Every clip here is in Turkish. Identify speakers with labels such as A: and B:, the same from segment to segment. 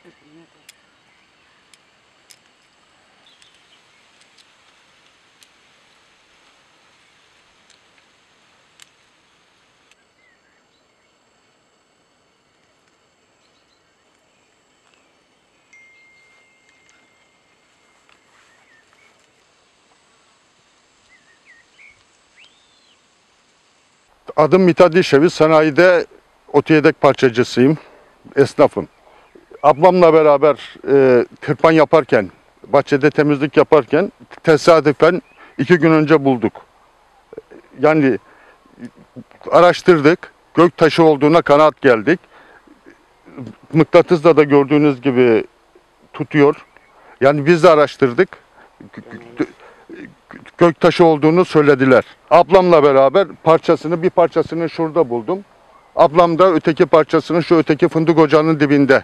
A: Adım Mithat Dişevi, sanayide otiyedek parçacısıyım, esnafım. Ablamla beraber tırpan yaparken, bahçede temizlik yaparken tesadüfen 2 gün önce bulduk. Yani araştırdık, gök taşı olduğuna kanaat geldik. Mıknatısla da gördüğünüz gibi tutuyor. Yani biz de araştırdık. Gök taşı olduğunu söylediler. Ablamla beraber bir parçasını şurada buldum. Ablam da öteki parçasını şu öteki fındık ocağının dibinde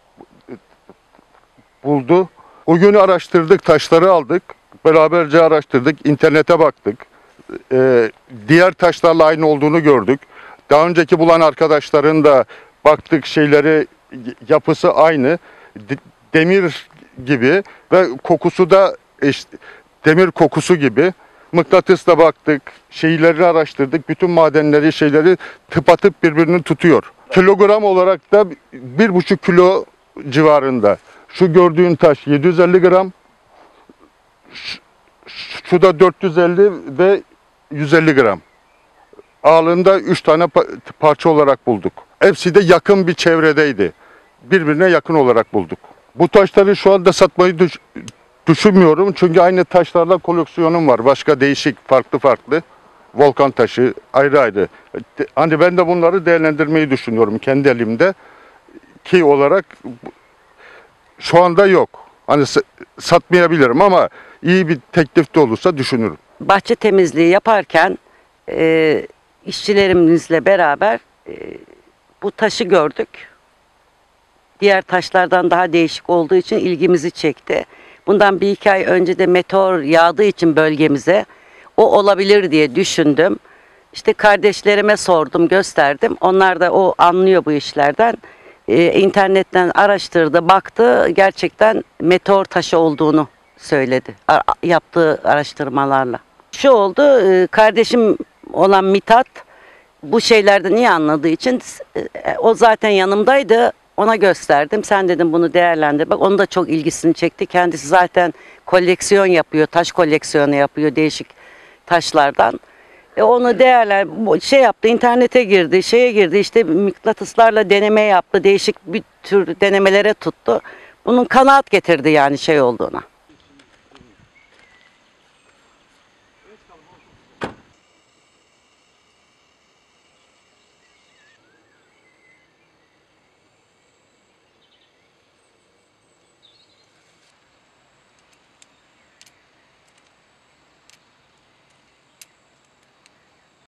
A: buldu. O günü araştırdık, taşları aldık. Beraberce araştırdık, internete baktık. Diğer taşlarla aynı olduğunu gördük. Daha önceki bulan arkadaşların da baktık, yapısı aynı. Demir gibi ve kokusu da demir kokusu gibi. Mıknatısla baktık, şeylerini araştırdık. Bütün madenleri, tıpatıp birbirini tutuyor. Kilogram olarak da 1,5 kilo civarında. Şu gördüğün taş 750 gram. Şu da 450 ve 150 gram. Ağırlığında 3 tane parça olarak bulduk. Hepsi de yakın bir çevredeydi. Birbirine yakın olarak bulduk. Bu taşları şu anda satmayı düşünmüyorum. Çünkü aynı taşlarla koleksiyonum var. Başka değişik, farklı. Volkan taşı ayrı ayrı. Hani ben de bunları değerlendirmeyi düşünüyorum kendi elimde. Ki olarak şu anda yok. Hani satmayabilirim ama iyi bir teklif de olursa düşünürüm.
B: Bahçe temizliği yaparken işçilerimizle beraber bu taşı gördük. Diğer taşlardan daha değişik olduğu için ilgimizi çekti. Bundan 1-2 ay önce de meteor yağdığı için bölgemize o olabilir diye düşündüm. İşte kardeşlerime sordum, gösterdim. Onlar da o anlıyor bu işlerden. İnternetten araştırdı, baktı. Gerçekten meteor taşı olduğunu söyledi. Yaptığı araştırmalarla. Şu oldu, kardeşim olan Mithat bu şeylerden iyi anladığı için o zaten yanımdaydı. Ona gösterdim. Sen dedim bunu değerlendir. Bak onun da çok ilgisini çekti. Kendisi zaten koleksiyon yapıyor. Taş koleksiyonu yapıyor değişik taşlardan. Onu yaptı. İnternete girdi. İşte mıknatıslarla deneme yaptı. Değişik bir tür denemelere tuttu. Bunun kanaat getirdi yani olduğuna.